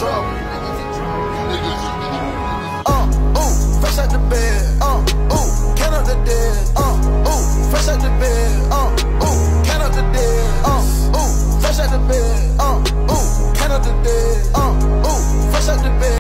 trouble. Ooh, fresh out the bed. Ooh, count up the dead. Ooh, fresh out the bed. Ooh, count up the dead. Ooh, fresh out the bed. Ooh, count up the dead. Ooh, fresh out the bed.